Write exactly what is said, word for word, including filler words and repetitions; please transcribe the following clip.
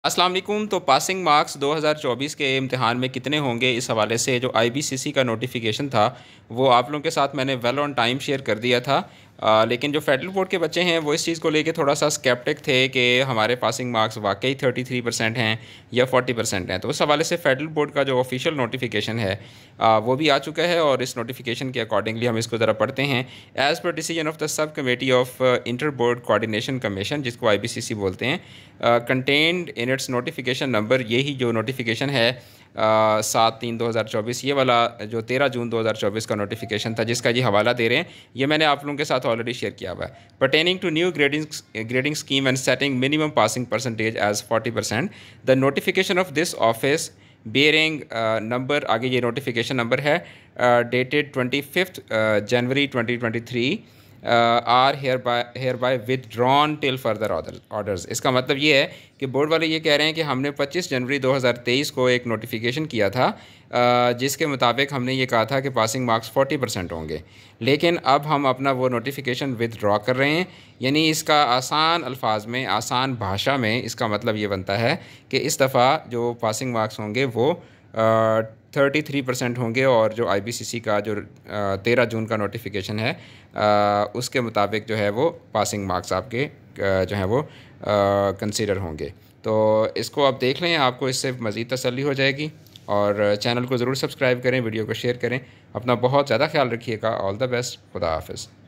अस्सलाम वालेकुम। तो पासिंग मार्क्स दो हज़ार चौबीस के इम्तिहान में कितने होंगे, इस हवाले से जो आईबीसीसी का नोटिफिकेशन था वो आप लोगों के साथ मैंने वेल ऑन टाइम शेयर कर दिया था। आ, लेकिन जो फेडरल बोर्ड के बच्चे हैं वो इस चीज़ को लेके थोड़ा सा स्केप्टिक थे कि हमारे पासिंग मार्क्स वाकई थर्टी थ्री परसेंट हैं या फोर्टी परसेंट हैं। तो उस हवाले से फेडरल बोर्ड का जो ऑफिशियल नोटिफिकेशन है आ, वो भी आ चुका है और इस नोटिफिकेशन के अकॉर्डिंगली हम इसको ज़रा पढ़ते हैं। As per decision of the sub committee of inter board coordination commission, जिसको आईबीसीसी बोलते हैं, contained in its notification number, यही जो नोटिफिकेशन है सात तीन दो हज़ार चौबीस, ये वाला जो तेरह जून दो हज़ार चौबीस का नोटिफिकेशन था जिसका ये हवाला दे रहे हैं, ये मैंने आप लोगों के साथ ऑलरेडी शेयर किया हुआ है। Pertaining to new grading grading scheme and setting minimum passing percentage as forty percent, the notification of this office bearing number, आगे ये नोटिफिकेशन नंबर है, dated twenty fifth January twenty twenty three, are hereby hereby withdrawn till further orders. इसका मतलब ये है कि board वाले ये कह रहे हैं कि हमने पच्चीस जनवरी दो हज़ार तेईस को एक नोटिफिकेशन किया था uh, जिसके मुताबिक हमने ये कहा था कि पासिंग मार्क्स फोर्टी परसेंट होंगे, लेकिन अब हम अपना वो नोटिफिकेशन विदड्रॉ कर रहे हैं। यानी इसका आसान अल्फाज में, आसान भाषा में इसका मतलब ये बनता है कि इस दफ़ा जो पासिंग मार्क्स होंगे वो थर्टी थ्री परसेंट होंगे और जो आईबीसीसी का जो तेरह जून का नोटिफिकेशन है आ, उसके मुताबिक जो है वो पासिंग मार्क्स आपके आ, जो है वो कंसीडर होंगे। तो इसको आप देख लें, आपको इससे मज़ीद तसल्ली हो जाएगी। और चैनल को ज़रूर सब्सक्राइब करें, वीडियो को शेयर करें। अपना बहुत ज़्यादा ख्याल रखिएगा। All the best. खुदा हाफ़िज़।